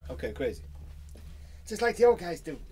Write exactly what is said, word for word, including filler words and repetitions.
Okay, crazy. Just like the old guys do.